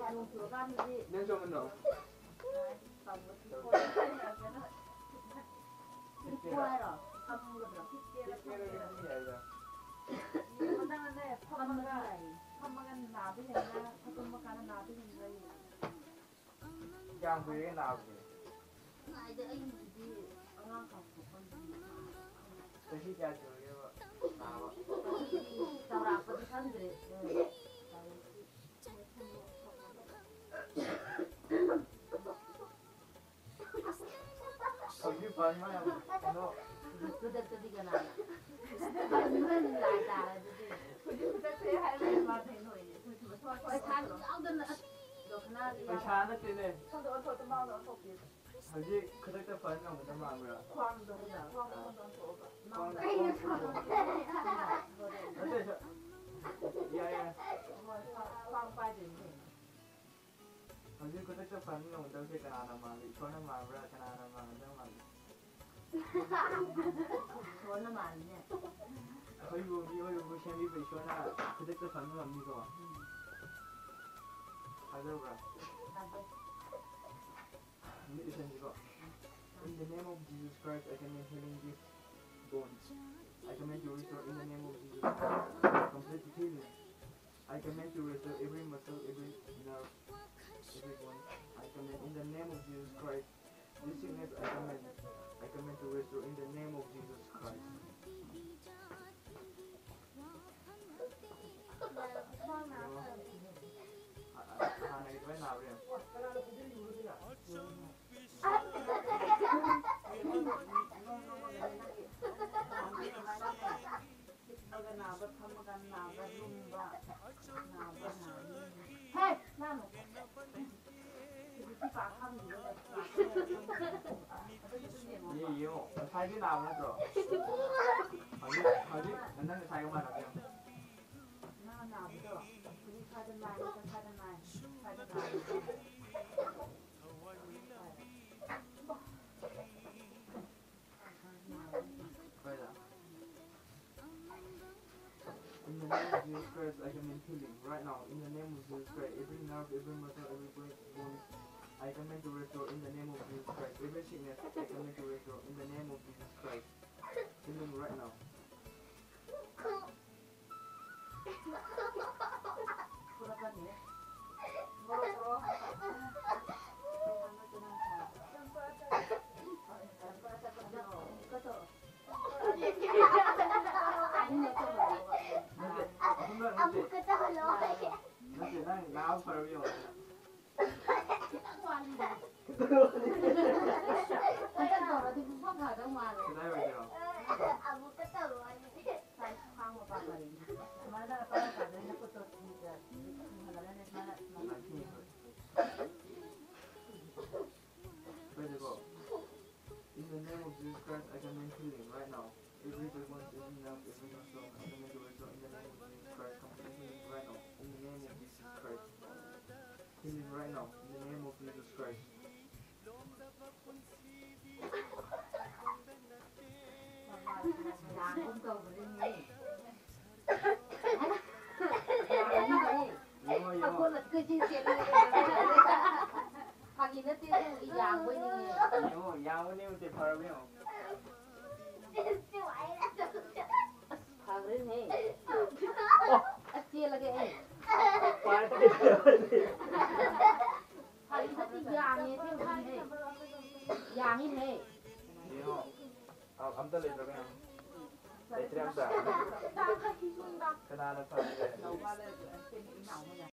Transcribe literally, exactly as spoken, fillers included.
nên cho mình nổ Giang với cái nào vậy? Tôi thích ra chơi cái nào Sao ra có thân gì? Không biết phần mà nó Tôi được tôi đi cái nào? Mình lại ta là gì? Phải chán áo đơn là được na đi. phải chán đấy này. Không được thôi tôi mang nó thôi kìa. Hả chị, cái đấy cái phần nào người ta mang rồi à? Khoan được rồi, khoan không được thôi. Khoan đấy. Đấy chứ. Dạ dạ. Khoan phải gì nhỉ? Hả chị, cái đấy cái phần nào người ta sẽ cái nào làm mang đi, cho nó mang ra cái nào làm mang nó mang. Cho nó mà nhỉ. Hơi vừa đi hơi vừa xem đi về cho nó cái đấy cái phần nào làm đi rồi. Hả đâu rồi? Listen to God. In the name of Jesus Christ, I command healing these bones. I command you restore in the name of Jesus Christ. Complete healing. I command you restore every muscle, every nerve, every bone. I command in the name of Jesus Christ. This sickness I command. I command to restore in the name of Jesus Christ. Hàng này cái nào vậy? Hey, Nam. Gì vậy? Sai cái nào nữa rồi? Hỏi đi, hỏi đi, lần này sai cái nào vậy? Nào nào bây giờ. Đi khai đơn này, khai đơn này, khai đơn này. In the name of Jesus Christ, I command healing right now. In the name of Jesus Christ, every nerve, every muscle, every bone, I command to restore. In the name of Jesus Christ, every sickness, I command to restore. In the name of Jesus Christ, healing right now. Nanti nang ngau perlu. Kita baru di bawah nggak ada mana. Kita berapa? Abu ketahu aja. Saya kamu apa kali? Mana apa ada yang aku tuh tidak. Mana ada yang mana? Nanti. Berapa? In the name of Jesus Christ, I command healing right now. Every bone, every nerve, every muscle, I command to restore. In the name of Jesus Christ, complete healing right now. In the name of Jesus Christ, healing right now. In the name of Jesus Christ. Dạ cũng cầu với đi. Dạ như vậy. Mà cô là cứ chia sẻ với Pagi nanti tu yang với đi. Yo, yang với nhau thì phải biết không? Pagi này. Chia lagi eh. Phải cái gì? Pagi nanti yang ni tu kan eh. Yang ini. Yo, am ta lên rồi không? Để xem sao. Cái nào nó phải.